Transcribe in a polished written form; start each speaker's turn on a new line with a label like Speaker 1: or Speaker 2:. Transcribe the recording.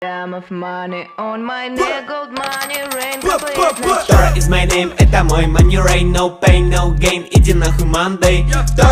Speaker 1: Of money on my neck, gold money, rain,
Speaker 2: Tara is my name, это мой money rain, no pain, no gain, иди нахуй Monday.